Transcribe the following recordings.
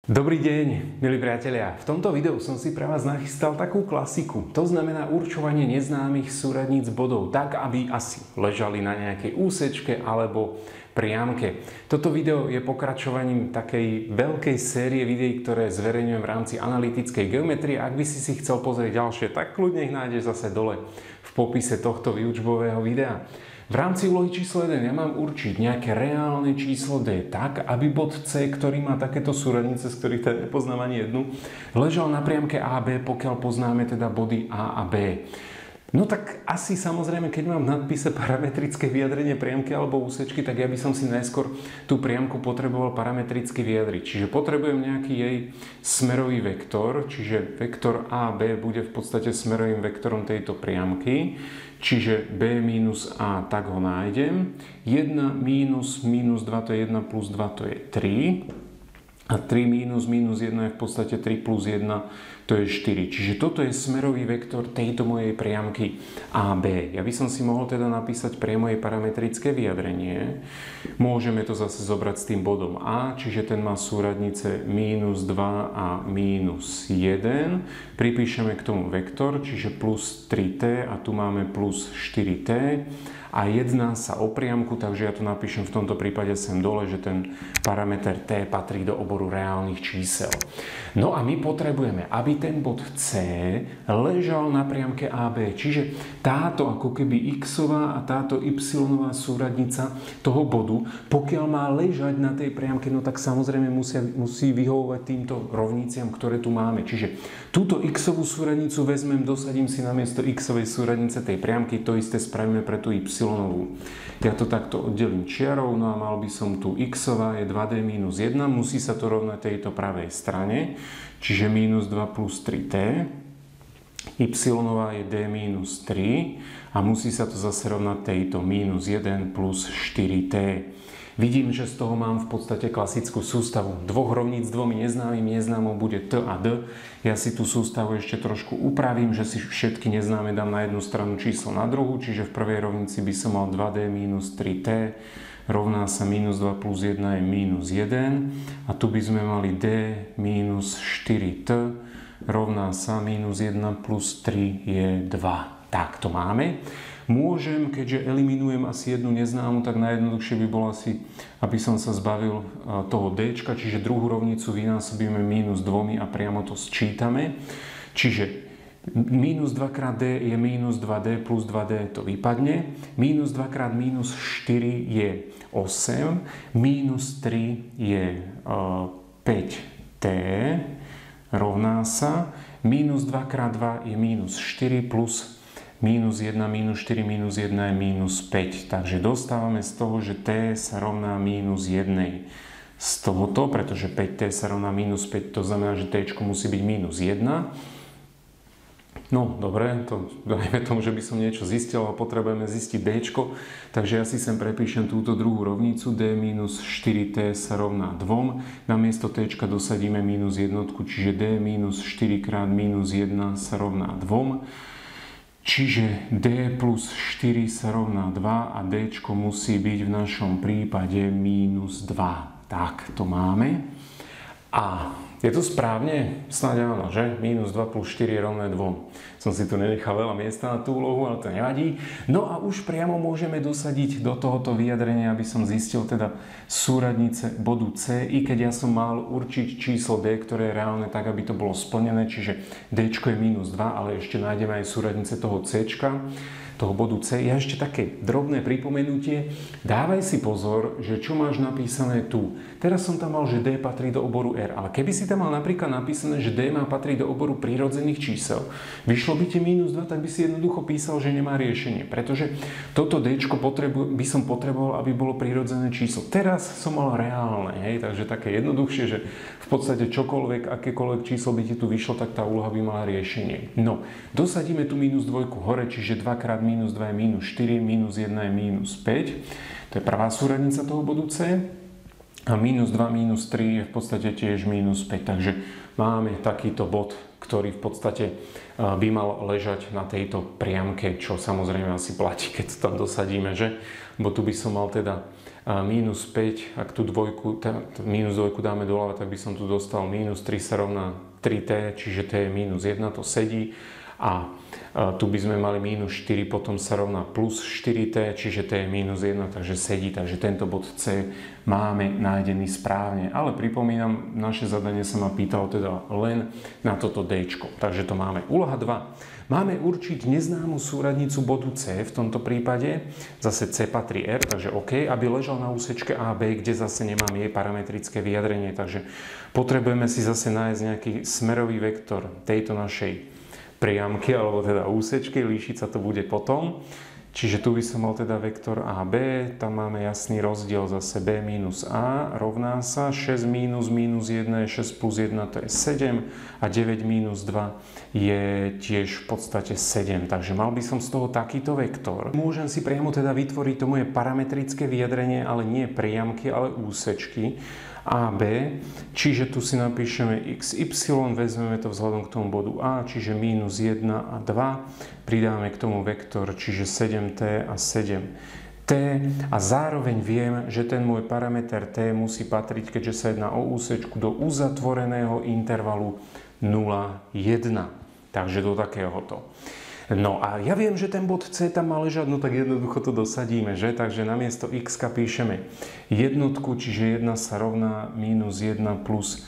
Dobrý deň, milí priatelia. V tomto videu som si pre vás nachystal takú klasiku. To znamená určovanie neznámych súradníc bodov tak, aby asi ležali na nejakej úsečke alebo priamke. Toto video je pokračovaním takej veľkej série videí, ktoré zverejňujem v rámci analytickej geometrie. Ak by si chcel pozrieť ďalšie, tak kľudne ich nájdeš zase dole v popise tohto výučbového videa. V rámci úlohy číslo 1 ja mám určiť nejaké reálne číslo D tak, aby bod C, ktorý má takéto súradnice, z ktorých teda nepoznám ani jednu, ležal na priamke AB, pokiaľ poznáme teda body A a B. No tak asi samozrejme, keď mám v nadpise parametrické vyjadrenie priamky alebo úsečky, tak ja by som si najskôr tú priamku potreboval parametricky vyjadriť. Čiže potrebujem nejaký jej smerový vektor, čiže vektor AB bude v podstate smerovým vektorom tejto priamky. Čiže B minus A, tak ho nájdem. 1 minus minus 2 to je 1 plus 2 to je 3. A 3 minus minus 1 je v podstate 3 plus 1 to je 4. Čiže toto je smerový vektor tejto mojej priamky AB. Ja by som si mohol teda napísať priamo jej parametrické vyjadrenie. Môžeme to zase zobrať s tým bodom A, čiže ten má súradnice minus 2 a minus 1. Pripíšeme k tomu vektor, čiže plus 3t a tu máme plus 4t. A jedná sa o priamku, takže ja to napíšem v tomto prípade sem dole, že ten parameter t patrí do oboru reálnych čísel. No a my potrebujeme, aby ten bod C ležal na priamke AB, čiže táto ako keby x-ová a táto y-ová súradnica toho bodu, pokiaľ má ležať na tej priamke, no tak samozrejme musí vyhovovať týmto rovniciam, ktoré tu máme. Čiže túto x-ovú súradnicu vezmem, dosadím si namiesto x-ovej súradnice tej priamky, to isté spravíme pre tú y. Ja to takto oddelím čiarou, no a mal by som tu x-ová je 2d minus 1, musí sa to rovnať tejto pravej strane, čiže minus 2 plus 3t, y-ová je d minus 3 a musí sa to zase rovnať tejto minus 1 plus 4t. Vidím, že z toho mám v podstate klasickú sústavu dvoch rovníc s dvomi neznámymi. Neznámou bude t a d. Ja si tú sústavu ešte trošku upravím, že si všetky neznáme dám na jednu stranu číslo na druhú, čiže v prvej rovnici by som mal 2d minus 3t rovná sa minus 2 plus 1 je minus 1 a tu by sme mali d minus 4t rovná sa minus 1 plus 3 je 2. Tak to máme. Môžem, keďže eliminujem asi jednu neznámu, tak najjednoduchšie by bolo asi, aby som sa zbavil toho d, čiže druhú rovnicu vynásobíme minus 2 a priamo to sčítame. Čiže minus 2 krát d je minus 2d plus 2d to vypadne. Minus 2 krát minus 4 je 8. Minus 3 je 5t rovná sa. Minus 2 krát 2 je minus 4 plus minus 1, minus 4, minus 1 je minus 5. Takže dostávame z toho, že t sa rovná minus 1. Z tohoto, pretože 5t sa rovná minus 5, to znamená, že t musí byť minus 1. No, dobre, to dajme tomu, že by som niečo zistil, ale potrebujeme zistiť d. Takže ja si sem prepíšem túto druhú rovnicu. d minus 4t sa rovná 2. Namiesto t dosadíme minus jednotku, čiže d minus 4 krát minus 1 sa rovná 2. Čiže d plus 4 sa rovná 2 a d musí byť v našom prípade minus 2. Tak, to máme. A je to správne? Snáď áno, že? Minus 2 plus 4 je rovné 2. Som si tu nenechal veľa miesta na tú úlohu, ale to nevadí. No a už priamo môžeme dosadiť do tohoto vyjadrenia, aby som zistil teda súradnice bodu C, i keď ja som mal určiť číslo D, ktoré je reálne tak, aby to bolo splnené, čiže D je minus 2, ale ešte nájdeme aj súradnice toho C, toho bodu C. Ja ešte také drobné pripomenutie. Dávaj si pozor, že čo máš napísané tu. Teraz som tam mal, že D patrí do oboru R, ale keby si tam mal napríklad napísané, že D má patriť do oboru prírodzených čísel, vyšlo by ti minus 2, tak by si jednoducho písal, že nemá riešenie, pretože toto D by som potreboval, aby bolo prírodzené číslo. Teraz som mal reálne, hej, takže také jednoduchšie, že v podstate čokoľvek, akékoľvek číslo by ti tu vyšlo, tak tá úloha by mala riešenie. No, dosadíme tu minus 2 hore, čiže 2 krát minus 2 je minus 4, minus 1 je minus 5. To je prvá súradnica toho bodu C. A minus 2, minus 3 je v podstate tiež minus 5. Takže máme takýto bod, ktorý v podstate by mal ležať na tejto priamke, čo samozrejme asi platí, keď to tam dosadíme, že? Bo tu by som mal teda minus 5, ak tu dvojku, minus dvojku dáme doľava, tak by som tu dostal minus 3 sa rovná 3t, čiže t je minus 1, to sedí. A tu by sme mali minus 4, potom sa rovná plus 4t, čiže t je minus 1, takže sedí. Takže tento bod C máme nájdený správne. Ale pripomínam, naše zadanie sa ma pýtalo teda len na toto D. Takže to máme. Úloha 2. Máme určiť neznámu súradnicu bodu C, v tomto prípade zase C patrí R, takže OK, aby ležal na úsečke AB, kde zase nemám jej parametrické vyjadrenie. Takže potrebujeme si zase nájsť nejaký smerový vektor tejto našej priamky, alebo teda úsečky, líšiť sa to bude potom. Čiže tu by som mal teda vektor AB, tam máme jasný rozdiel zase B minus A rovná sa 6 minus minus 1 je 6 plus 1 to je 7 a 9 minus 2 je tiež v podstate 7. Takže mal by som z toho takýto vektor. Môžem si priamo teda vytvoriť to moje parametrické vyjadrenie, ale nie priamky, ale úsečky AB, čiže tu si napíšeme XY, vezmeme to vzhľadom k tomu bodu A, čiže minus 1 a 2, pridáme k tomu vektor, čiže 7t a 7t a zároveň viem, že ten môj parameter t musí patriť, keďže sa jedná o úsečku, do uzatvoreného intervalu 0, 1. Takže do takéhoto. No a ja viem, že ten bod C tam má ležať, no tak jednoducho to dosadíme, že? Takže namiesto x píšeme jednotku, čiže 1 sa rovná minus 1 plus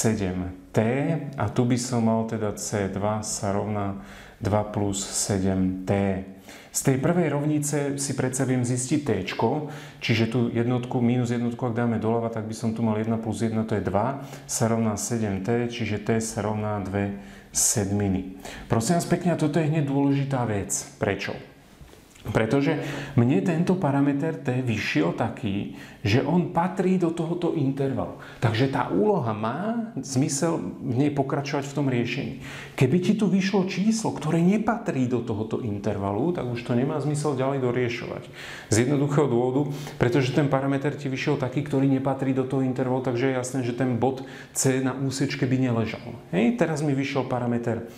7t a tu by som mal teda C2 sa rovná 2 plus 7t. Z tej prvej rovnice si predsa viem zistiť t, čiže tu jednotku, minus jednotku, ak dáme doľava, tak by som tu mal 1 plus 1, to je 2, sa rovná 7t, čiže t sa rovná 2 sedminy. Prosím vás pekne, a toto je hneď dôležitá vec. Prečo? Pretože mne tento parameter t vyšiel taký, že on patrí do tohoto intervalu. Takže tá úloha má zmysel v nej pokračovať v tom riešení. Keby ti tu vyšlo číslo, ktoré nepatrí do tohoto intervalu, tak už to nemá zmysel ďalej doriešovať. Z jednoduchého dôvodu, pretože ten parameter ti vyšiel taký, ktorý nepatrí do toho intervalu, takže je jasné, že ten bod C na úsečke by neležal. Hej, teraz mi vyšiel parameter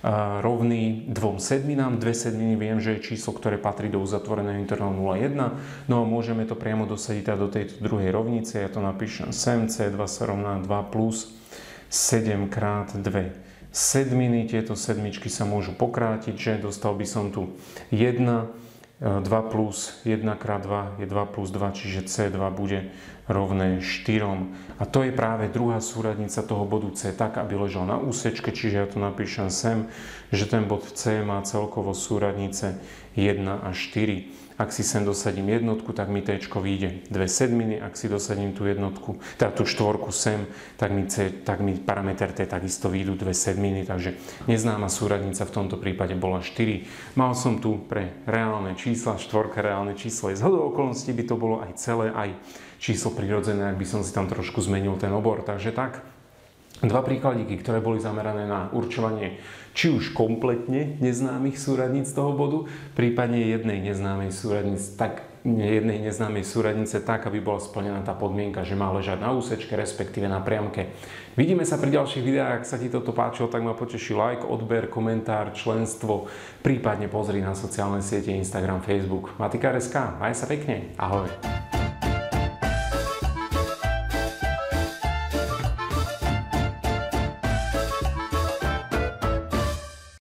rovný 2 sedminám. 2 sedminy viem, že je číslo, ktoré patrí do uzatvoreného intervalu 0,1. No a môžeme to priamo dosadiť do tejto druhej rovnice. Ja to napíšem sem. C2 sa rovná 2 plus 7 krát 2 sedminy. Tieto sedmičky sa môžu pokrátiť, že dostal by som tu 1. 2 plus 1 krát 2 je 2 plus 2, čiže C2 bude rovné 4. A to je práve druhá súradnica toho bodu C tak, aby ležal na úsečke, čiže ja to napíšem sem, že ten bod C má celkovo súradnice 1 a 4. Ak si sem dosadím jednotku, tak mi T vyjde 2 sedminy. Ak si dosadím tú jednotku, teda tú štvorku sem, tak mi parameter T takisto vyjdú 2 sedminy. Takže neznáma súradnica v tomto prípade bola 4. Mal som tu pre reálne čísla, štvorka reálne číslo je zhodou okolností, by to bolo aj celé, aj číslo prirodzené, ak by som si tam trošku zmenil ten obor. Takže tak, dva príkladíky, ktoré boli zamerané na určovanie či už kompletne neznámych súradníc toho bodu, prípadne jednej neznámej súradnice tak, aby bola splnená tá podmienka, že má ležať na úsečke, respektíve na priamke. Vidíme sa pri ďalších videách. Ak sa ti toto páčilo, tak ma poteší like, odber, komentár, členstvo, prípadne pozri na sociálne siete Instagram, Facebook. Matikár.sk. Maj sa pekne. Ahoj.